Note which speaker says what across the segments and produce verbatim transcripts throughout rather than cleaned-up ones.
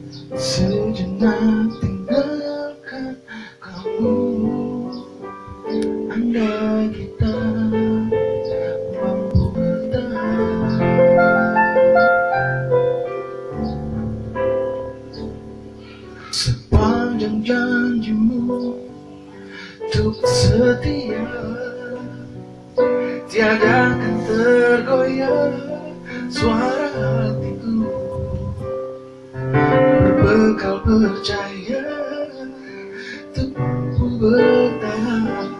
Speaker 1: sejenak tinggalkan kamu. Andai kita mampu bertahan, sepanjang janjimu untuk setia, tiada akan tergoyah suara hatiku. Berbekal percaya untuk bertahan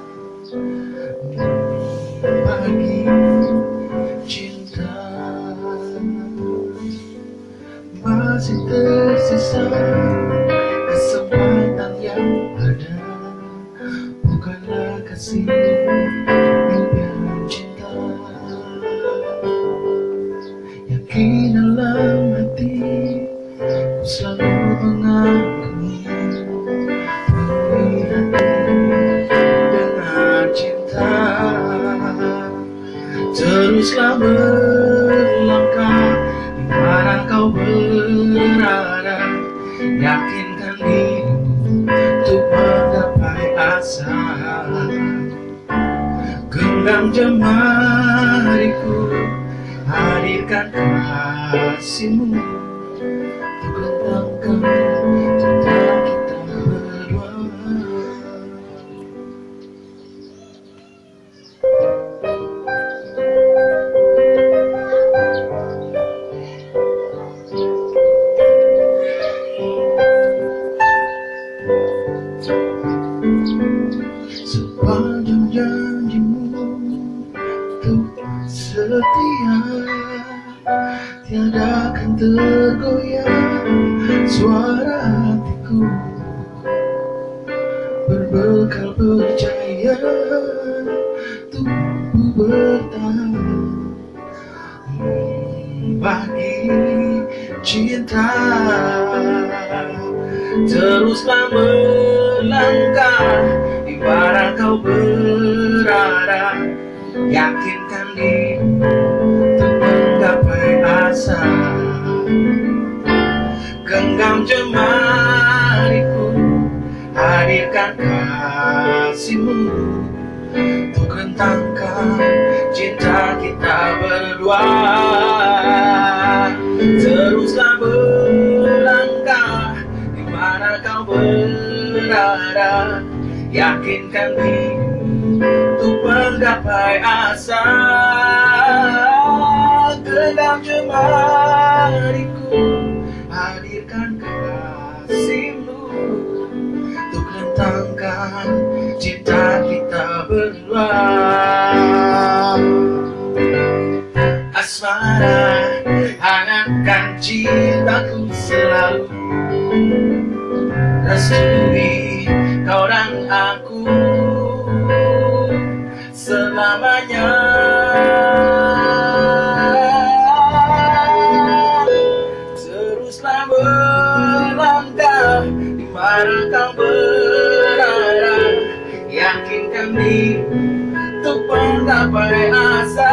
Speaker 1: bagi cinta. Masih tersisa kesempatan yang ada, bukanlah kasih impian cinta. Yakin dalam hati ku selalu mengagumi, penuhi hati dengan cinta. Teruslah melangkah di mana kau berada, yakinkan dirimu untuk menggapai asa. Genggam jemariku, hadirkan kasihmu untuk rentangkan cinta kita berdua. Sepanjang janjimu untuk setia, tiada akan tergoyah suara hatiku. Berbekal percaya untuk bertahan bagi cinta. Teruslah melangkah di mana kau berada, yakinkan dirimu untuk menggapai asa. Genggam jemariku, hadirkan kasihmu untuk rentangkan cinta kita berdua. Teruslah melangkah di mana kau berada, yakinkan dirimu untuk menggapai asa. Genggam jemariku, hadirkan kasihmu untuk rentangkan cinta kita berdua. Asmara, hangatkan cintaku selalu, restui kau dan aku selamanya. Teruslah melangkah di mana kau berada, yakinkan dirimu untuk menggapai asa.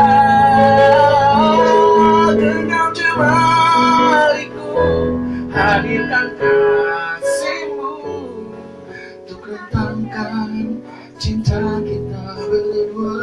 Speaker 1: Genggam jemariku, hadirkan kasihmu untuk rentangkan cinta kita berdua.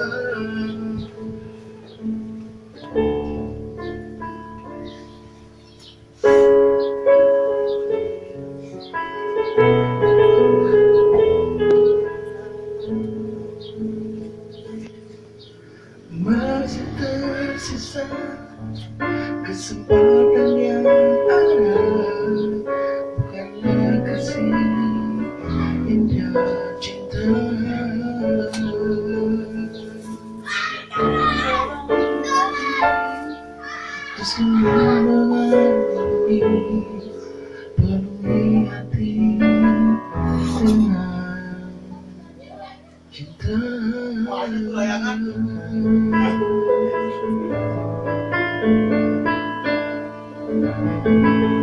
Speaker 1: Masih tersisa kesempatan yang ada, bukanlah kasih indah cinta. Terus mengalami, penuhi hati dengan cinta. Thank you.